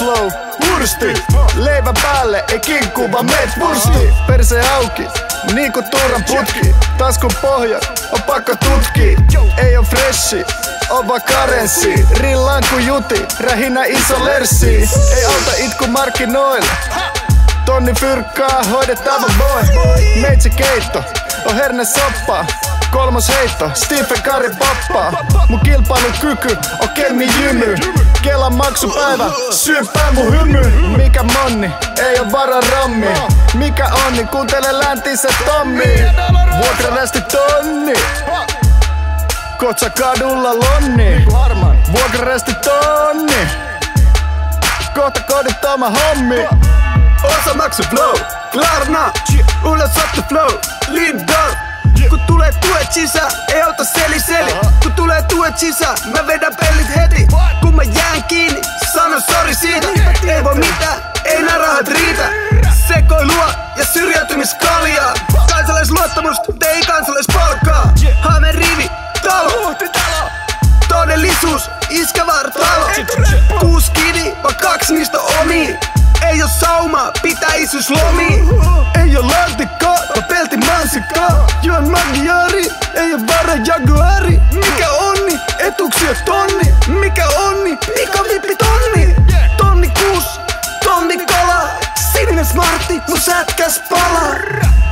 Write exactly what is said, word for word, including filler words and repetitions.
flow, hursti. Leivä päälle, ei kinkku vaan meet pursti. Perse auki, niinku Tuuran putki. Taskun pohja, on pakko tutki. Ei oo freshi, on vaan karenssi. Rillaan ku juti, rähinä iso lerssi. Ei auta itku markkinoilla. Tonni fyrkkaa, hoidetaan vaan boy. Meitsi keitto, on herne soppaa. Kolmos heitto, Stephen Curry poppaa. Mun kilpailukyky on Kemmi jymy. Kelan maksupäivä, syyppää mun hymy. Mikä monni, ei oo vara rammi. Mikä onni, kuuntele läntiset Tommi. Vuokrarästi tonni, Kotsa kadulla lonni. Vuokrarästi tonni, kohta kodit oma hommi. Osa maksu flow, Klarna, ulos otta flow, Lindor. Kun tulee tuet sisään, ei auta seli seli. Kun tulee tuet sisään, mä vedän pellit heti. Kun mä jään kiinni, sano sori siitä. Ei voi mitään, ei nää rahat riitä. Sekoilua ja syrjäytymiskaljaa. Kansalaisluottamusta, ei kansalaispalkkaa. Haamen rivi, talo. Todellisuus, iskävär talo. Kuusi kidi, vaan kaksi niistä omii. Ei oo saumaa, pitää isyyslomii. Ei oo laatikkoa, mä peltin mansikkoa. Juon magiari, ei oo vara jaguari. Mikä onni, etuksia tonni. Mikä onni, pikavippi tonni. Tonni kuus, tonni kola. Sininen smartti, mun sätkäs palaa.